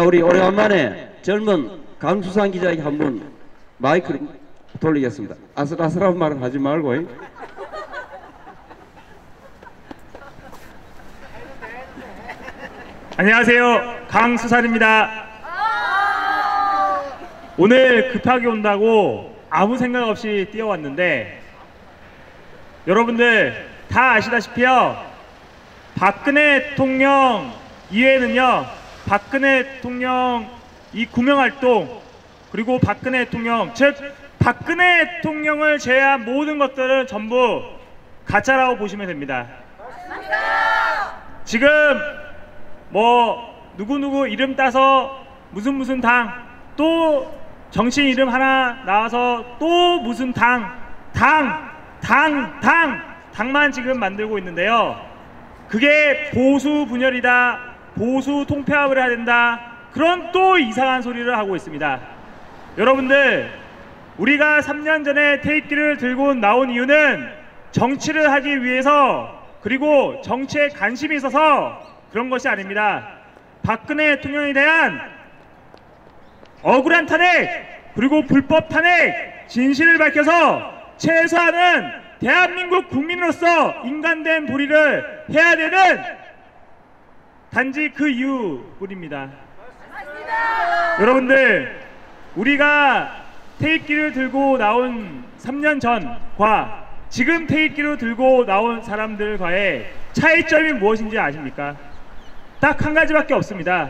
우리 오래간만에 젊은 강수상 기자에게 한번 마이크를 돌리겠습니다. 아슬아슬한 말은 하지 말고. 안녕하세요, 강수산입니다. 오늘 급하게 온다고 아무 생각 없이 뛰어왔는데, 여러분들 다 아시다시피요, 박근혜 대통령 이외에는요, 박근혜 대통령 이 구명활동, 그리고 박근혜 대통령, 즉 박근혜 대통령을 제외한 모든 것들은 전부 가짜라고 보시면 됩니다. 지금 뭐 누구누구 이름 따서 무슨 당, 또 정치인 이름 하나 나와서 또 무슨 당만 지금 만들고 있는데요, 그게 보수 분열이다, 보수 통폐합을 해야 된다, 그런 또 이상한 소리를 하고 있습니다. 여러분들, 우리가 3년 전에 태극기를 들고 나온 이유는 정치를 하기 위해서, 그리고 정치에 관심이 있어서 그런 것이 아닙니다. 박근혜 대통령에 대한 억울한 탄핵, 그리고 불법 탄핵 진실을 밝혀서 최소한은 대한민국 국민으로서 인간된 도리를 해야 되는 단지 그 이유뿐입니다. 여러분들, 우리가 태극기를 들고 나온 3년 전과 지금 태극기를 들고 나온 사람들과의 차이점이 무엇인지 아십니까? 딱 한 가지밖에 없습니다.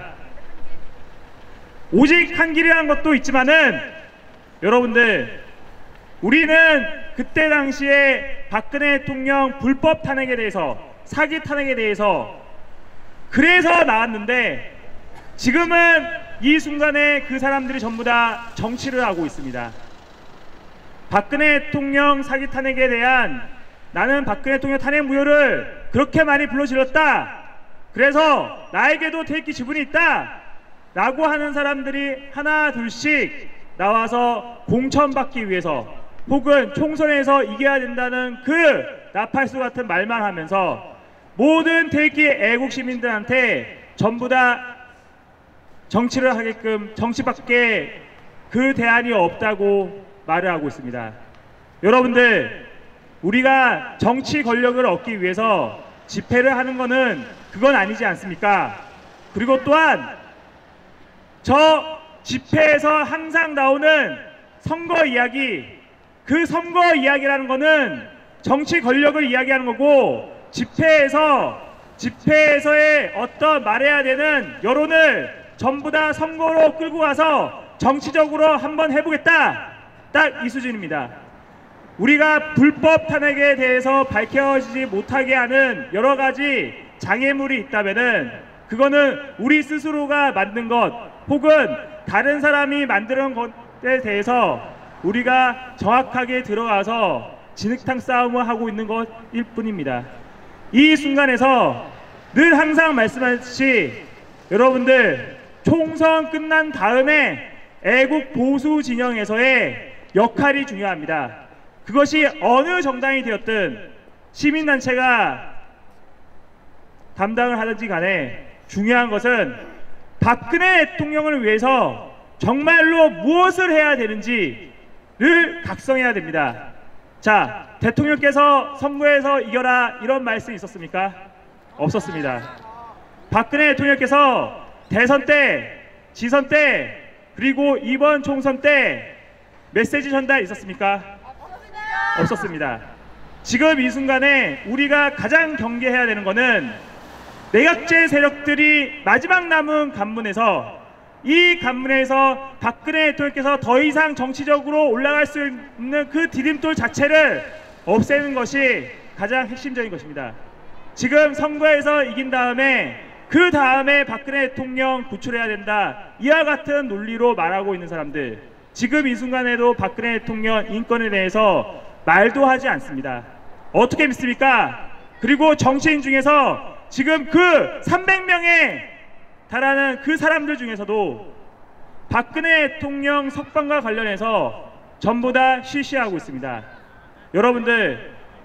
오직 한 길이라는 것도 있지만은, 여러분들, 우리는 그때 당시에 박근혜 대통령 불법 탄핵에 대해서, 사기 탄핵에 대해서 그래서 나왔는데, 지금은 이 순간에 그 사람들이 전부 다 정치를 하고 있습니다. 박근혜 대통령 사기 탄핵에 대한, 나는 박근혜 대통령 탄핵 무효를 그렇게 많이 불러질렀다, 그래서 나에게도 태극기 지분이 있다 라고 하는 사람들이 하나 둘씩 나와서 공천받기 위해서, 혹은 총선에서 이겨야 된다는 그 나팔수 같은 말만 하면서 모든 태극기 애국 시민들한테 전부 다 정치를 하게끔, 정치밖에 그 대안이 없다고 말을 하고 있습니다. 여러분들, 우리가 정치 권력을 얻기 위해서 집회를 하는 거는 그건 아니지 않습니까? 그리고 또한 저 집회에서 항상 나오는 선거 이야기, 그 선거 이야기라는 거는 정치 권력을 이야기하는 거고, 집회에서의 어떤 말해야 되는 여론을 전부 다 선거로 끌고 가서 정치적으로 한번 해보겠다, 딱 이 수준입니다. 우리가 불법 탄핵에 대해서 밝혀지지 못하게 하는 여러 가지 장애물이 있다면은, 그거는 우리 스스로가 만든 것, 혹은 다른 사람이 만드는 것에 대해서 우리가 정확하게 들어가서 진흙탕 싸움을 하고 있는 것일 뿐입니다. 이 순간에서 늘 항상 말씀하듯이, 여러분들, 총선 끝난 다음에 애국 보수 진영에서의 역할이 중요합니다. 그것이 어느 정당이 되었든, 시민단체가 담당을 하든지 간에 중요한 것은 박근혜 대통령을 위해서 정말로 무엇을 해야 되는지를 각성해야 됩니다. 자, 대통령께서 선거에서 이겨라, 이런 말씀이 있었습니까? 없었습니다. 박근혜 대통령께서 대선 때, 지선 때, 그리고 이번 총선 때 메시지 전달 있었습니까? 없었습니다. 지금 이 순간에 우리가 가장 경계해야 되는 것은 내각제 세력들이 마지막 남은 관문에서, 이 관문에서 박근혜 대통령께서 더 이상 정치적으로 올라갈 수 있는 그 디딤돌 자체를 없애는 것이 가장 핵심적인 것입니다. 지금 선거에서 이긴 다음에 그 다음에 박근혜 대통령 구출해야 된다, 이와 같은 논리로 말하고 있는 사람들, 지금 이 순간에도 박근혜 대통령 인권에 대해서 말도 하지 않습니다. 어떻게 믿습니까? 그리고 정치인 중에서 지금 그 300명에 달하는 그 사람들 중에서도 박근혜 대통령 석방과 관련해서 전부 다 실시하고 있습니다. 여러분들,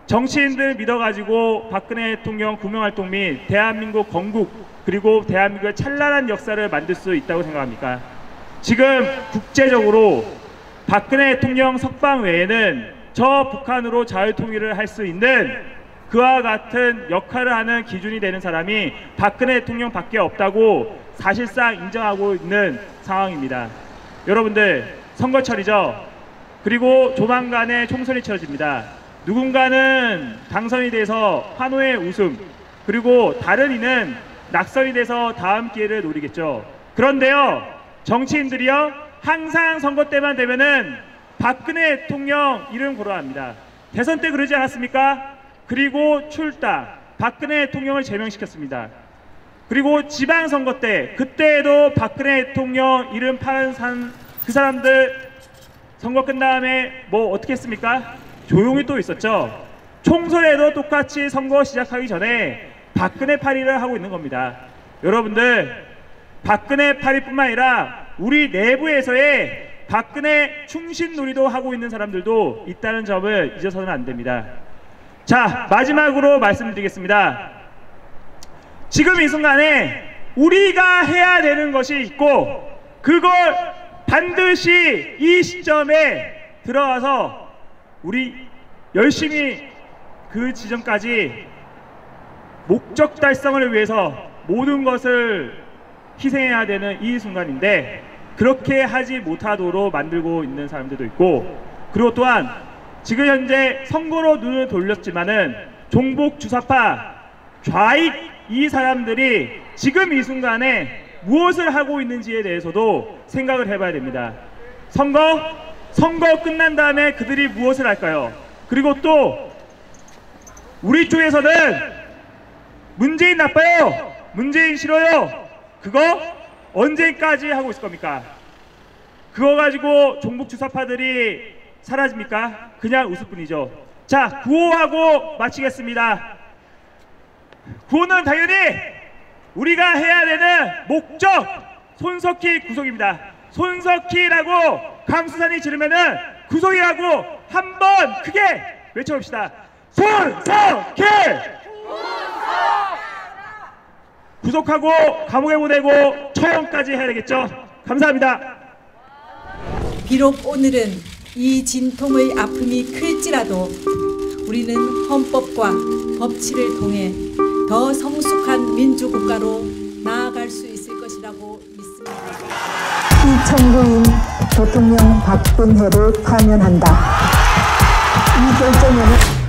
정치인들 믿어가지고 박근혜 대통령 구명활동 및 대한민국 건국 그리고 대한민국의 찬란한 역사를 만들 수 있다고 생각합니까? 지금 국제적으로 박근혜 대통령 석방 외에는 저 북한으로 자유통일을 할 수 있는 그와 같은 역할을 하는 기준이 되는 사람이 박근혜 대통령밖에 없다고 사실상 인정하고 있는 상황입니다. 여러분들 선거철이죠. 그리고 조만간에 총선이 치러집니다. 누군가는 당선이 돼서 환호의 웃음, 그리고 다른 이는 낙선이 돼서 다음 기회를 노리겠죠. 그런데요, 정치인들이요 항상 선거 때만 되면은 박근혜 대통령 이름 거론합니다. 대선 때 그러지 않았습니까? 그리고 출당, 박근혜 대통령을 제명시켰습니다. 그리고 지방선거 때, 그때에도 박근혜 대통령 이름 파는 그 사람들 선거 끝난 다음에 뭐 어떻게 했습니까? 조용히 또 있었죠. 총선에도 똑같이 선거 시작하기 전에 박근혜 파리를 하고 있는 겁니다. 여러분들, 박근혜 파리뿐만 아니라 우리 내부에서의 박근혜 충신놀이도 하고 있는 사람들도 있다는 점을 잊어서는 안 됩니다. 자, 마지막으로 말씀드리겠습니다. 지금 이 순간에 우리가 해야 되는 것이 있고, 그걸 반드시 이 시점에 들어와서 우리 열심히 그 지점까지 목적 달성을 위해서 모든 것을 희생해야 되는 이 순간인데, 그렇게 하지 못하도록 만들고 있는 사람들도 있고, 그리고 또한 지금 현재 선거로 눈을 돌렸지만은 종북 주사파 좌익 이 사람들이 지금 이 순간에 무엇을 하고 있는지에 대해서도 생각을 해봐야 됩니다. 선거 끝난 다음에 그들이 무엇을 할까요? 그리고 또 우리 쪽에서는 문재인 나빠요, 문재인 싫어요, 그거 언제까지 하고 있을 겁니까? 그거 가지고 종북 주사파들이 사라집니까? 그냥 웃을 뿐이죠. 자, 구호하고 마치겠습니다. 구호는 당연히 우리가 해야 되는 목적, 손석희 구속입니다. 손석희라고 강수산이 지르면은 구속이라고 한번 크게 외쳐봅시다. 손석희! 구속하고 감옥에 보내고 처형까지 해야 되겠죠. 감사합니다. 비록 오늘은 이 진통의 아픔이 클지라도 우리는 헌법과 법치를 통해 더 성숙한 민주국가로 나아갈 수 있을 것이라고 믿습니다. 이천구인 대통령 박근혜를 파면한다. 이 결정에는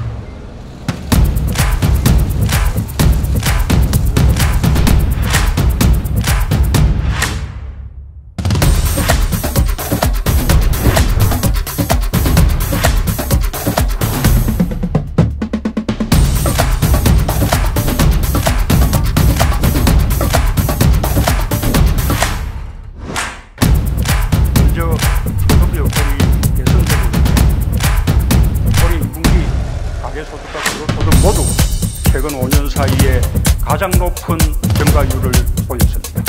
모두 최근 5년 사이에 가장 높은 증가율을 보였습니다.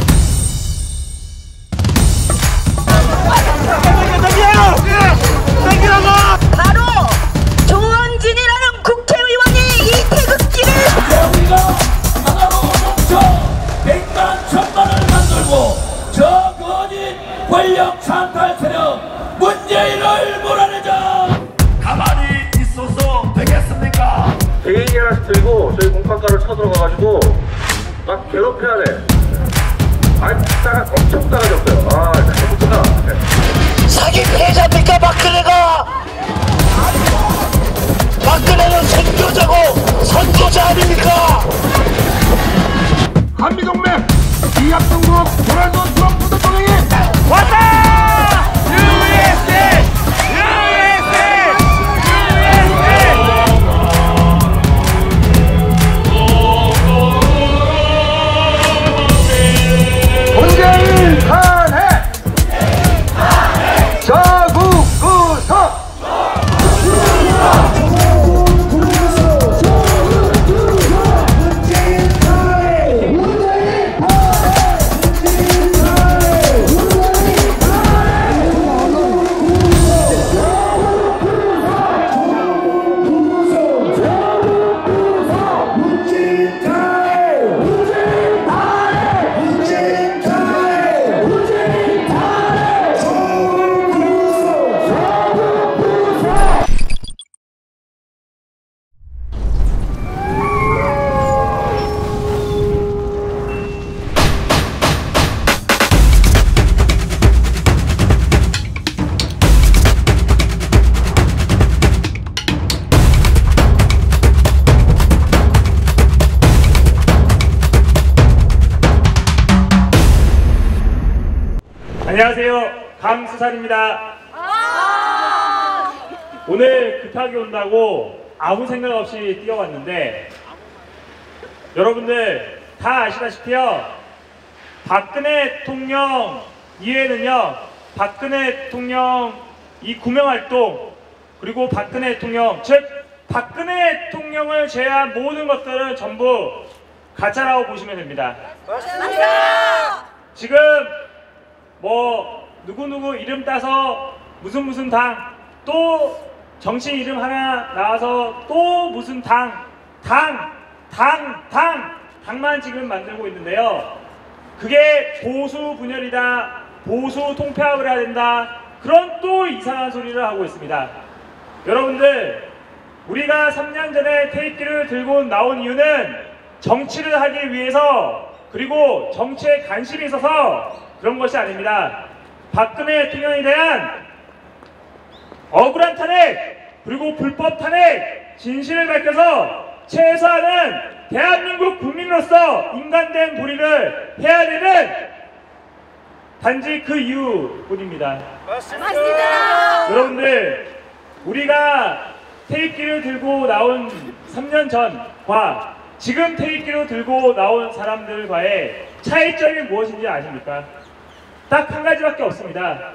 바로 조원진이라는 국회의원이 이 태극기를 우리가 하나로 뭉쳐 100만 1000만을 만들고 저 거짓 권력 찬탈 세력 문재인을 몰아내자. 가만히 있어서 되겠습니까? 개인이 하나씩 들고 저희 공판과를 쳐들어가가지고 막 괴롭혀야 돼. 아니 따가 엄청 따가졌어요. 아 잘못했다. 사기 피해자입니까 박근혜가? 박근혜는 선교자고 선교자 아닙니까? 한미동맹 이합동국 도널드 트럼프 대통령이 왔다! USA! USA! 문재인 탄핵! 자국 구속! 안녕하세요. 강수산입니다. 오늘 급하게 온다고 아무 생각 없이 뛰어왔는데 여러분들 다 아시다시피요. 박근혜 대통령 이외에는요. 박근혜 대통령 이 구명활동 그리고 박근혜 대통령 즉 박근혜 대통령을 제외한 모든 것들은 전부 가짜라고 보시면 됩니다. 지금 뭐 누구누구 이름 따서 무슨 당 또 정치 이름 하나 나와서 또 무슨 당만 지금 만들고 있는데요. 그게 보수 분열이다, 보수 통폐합을 해야 된다, 그런 또 이상한 소리를 하고 있습니다. 여러분들 우리가 3년 전에 테이프를 들고 나온 이유는 정치를 하기 위해서 그리고 정치에 관심이 있어서 그런 것이 아닙니다. 박근혜 대통령에 대한 억울한 탄핵 그리고 불법 탄핵 진실을 밝혀서 최소한은 대한민국 국민으로서 인간된 도리를 해야 되는 단지 그 이유뿐입니다. 맞습니다. 여러분들 우리가 태극기를 들고 나온 3년 전과 지금 태극기를 들고 나온 사람들과의 차이점이 무엇인지 아십니까? 딱 한 가지밖에 없습니다.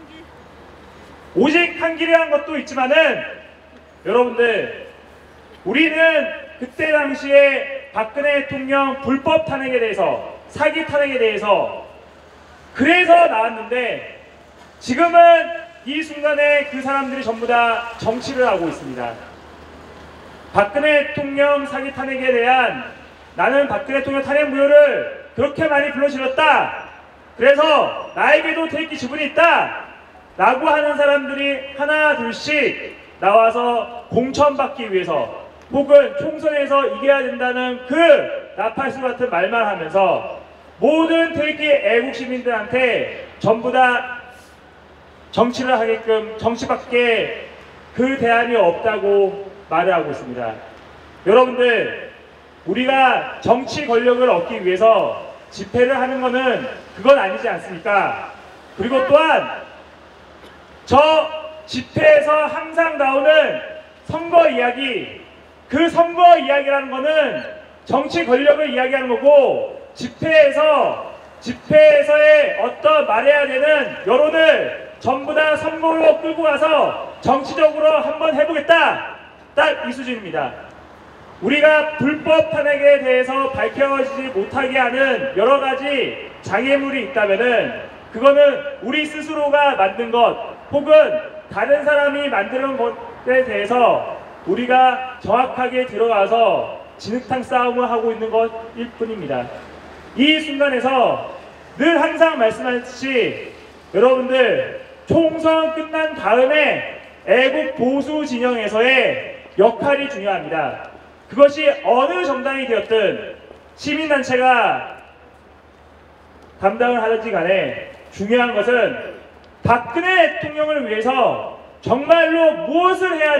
오직 한 길이라는 것도 있지만은 여러분들 우리는 그때 당시에 박근혜 대통령 불법 탄핵에 대해서 사기 탄핵에 대해서 그래서 나왔는데 지금은 이 순간에 그 사람들이 전부 다 정치를 하고 있습니다. 박근혜 대통령 사기 탄핵에 대한 나는 박근혜 대통령 탄핵 무효를 그렇게 많이 불러질렀다. 그래서 나에게도 태극기 지분이 있다. 라고 하는 사람들이 하나 둘씩 나와서 공천받기 위해서 혹은 총선에서 이겨야 된다는 그 나팔수 같은 말만 하면서 모든 태극기 애국 시민들한테 전부 다 정치를 하게끔 정치밖에 그 대안이 없다고 말을 하고 있습니다. 여러분들 우리가 정치 권력을 얻기 위해서 집회를 하는 것은 그건 아니지 않습니까? 그리고 또한 저 집회에서 항상 나오는 선거 이야기 그 선거 이야기라는 것은 정치 권력을 이야기하는 거고 집회에서의 어떤 말해야 되는 여론을 전부 다 선거로 끌고 가서 정치적으로 한번 해보겠다. 딱 이 수준입니다. 우리가 불법 탄핵에 대해서 밝혀지지 못하게 하는 여러 가지 장애물이 있다면은 그거는 우리 스스로가 만든 것 혹은 다른 사람이 만드는 것에 대해서 우리가 정확하게 들어가서 진흙탕 싸움을 하고 있는 것일 뿐입니다. 이 순간에서 늘 항상 말씀하듯이 여러분들 총선 끝난 다음에 애국 보수 진영에서의 역할이 중요합니다. 그것이 어느 정당이 되었든 시민단체가 담당을 하든지 간에 중요한 것은 박근혜 대통령을 위해서 정말로 무엇을 해야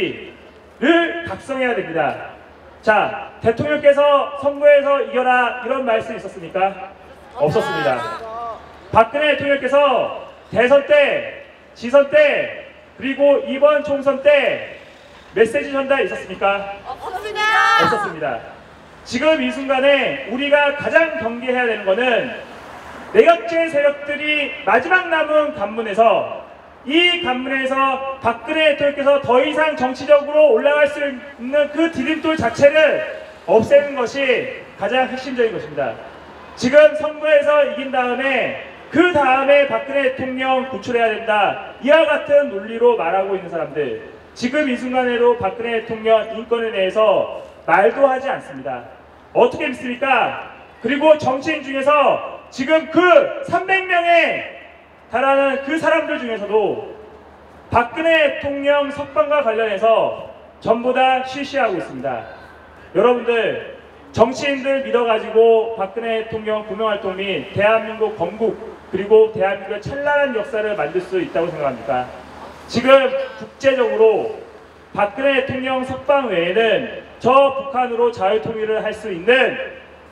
되는지를 각성해야 됩니다. 자, 대통령께서 선거에서 이겨라 이런 말씀 있었습니까? 없었습니다. 박근혜 대통령께서 대선 때, 지선 때, 그리고 이번 총선 때 메시지 전달 있었습니까? 없습니다. 없었습니다. 지금 이 순간에 우리가 가장 경계해야 되는 것은 내각제 세력들이 마지막 남은 관문에서 이 관문에서 박근혜 대통령께서 더 이상 정치적으로 올라갈 수 있는 그 디딤돌 자체를 없애는 것이 가장 핵심적인 것입니다. 지금 선거에서 이긴 다음에 그 다음에 박근혜 대통령 구출해야 된다. 이와 같은 논리로 말하고 있는 사람들 지금 이 순간에도 박근혜 대통령 인권에 대해서 말도 하지 않습니다. 어떻게 믿습니까? 그리고 정치인 중에서 지금 그 300명에 달하는 그 사람들 중에서도 박근혜 대통령 석방과 관련해서 전부 다 실시하고 있습니다. 여러분들 정치인들 믿어가지고 박근혜 대통령 구명활동 및 대한민국 건국 그리고 대한민국의 찬란한 역사를 만들 수 있다고 생각합니까? 지금 국제적으로 박근혜 대통령 석방 외에는 저 북한으로 자유통일을 할 수 있는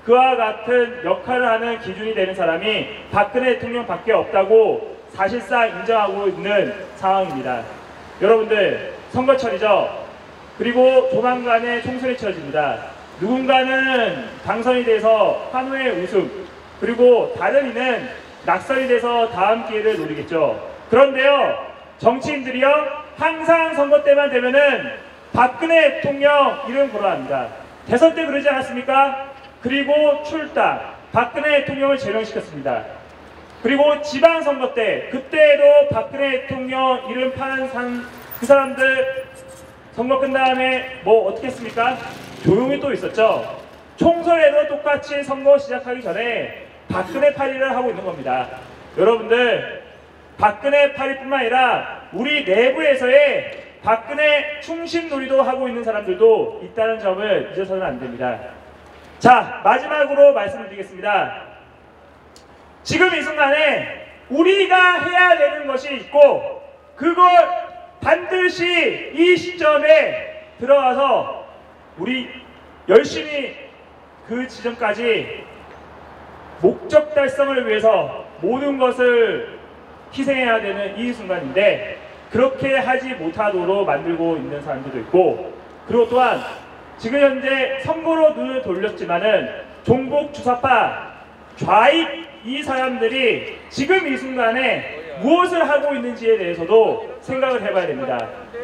그와 같은 역할을 하는 기준이 되는 사람이 박근혜 대통령밖에 없다고 사실상 인정하고 있는 상황입니다. 여러분들, 선거철이죠. 그리고 조만간에 총선이 치러집니다. 누군가는 당선이 돼서 한 후의 우승, 그리고 다른 이는 낙선이 돼서 다음 기회를 노리겠죠. 그런데요, 정치인들이요, 항상 선거 때만 되면은 박근혜 대통령 이름 거론합니다. 대선 때 그러지 않았습니까? 그리고 출당, 박근혜 대통령을 제명시켰습니다. 그리고 지방선거 때, 그때도 박근혜 대통령 이름 파는 그 사람들 선거 끝 다음에 뭐 어떻게 했습니까? 조용히 또 있었죠. 총선에도 똑같이 선거 시작하기 전에 박근혜 파리를 하고 있는 겁니다. 여러분들, 박근혜 파리뿐만 아니라 우리 내부에서의 박근혜 충신놀이도 하고 있는 사람들도 있다는 점을 잊어서는 안 됩니다. 자, 마지막으로 말씀을 드리겠습니다. 지금 이 순간에 우리가 해야 되는 것이 있고, 그걸 반드시 이 시점에 들어가서 우리 열심히 그 지점까지 목적 달성을 위해서 모든 것을 희생해야 되는 이 순간인데, 그렇게 하지 못하도록 만들고 있는 사람들도 있고, 그리고 또한 지금 현재 선거로 눈을 돌렸지만은 종북 주사파 좌익 이 사람들이 지금 이 순간에 무엇을 하고 있는지에 대해서도 생각을 해봐야 됩니다.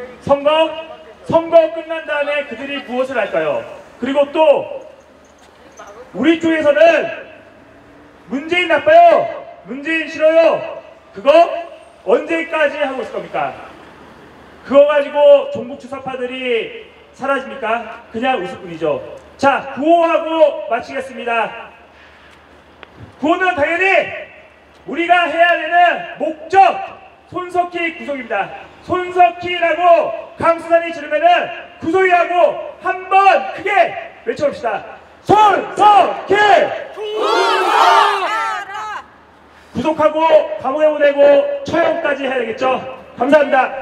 선거 끝난 다음에 그들이 무엇을 할까요? 그리고 또 우리 쪽에서는 문재인 나빠요, 문재인 싫어요, 그거 언제까지 하고 있을 겁니까? 그거 가지고 종북 주사파들이 사라집니까? 그냥 웃을 뿐이죠. 자, 구호하고 마치겠습니다. 구호는 당연히 우리가 해야 되는 목적, 손석희 구속입니다. 손석희라고 강수산이 지르면은 구속이라고 한번 크게 외쳐봅시다. 손석희! 구속하고 감옥에 보내고 처형까지 해야 되겠죠. 감사합니다.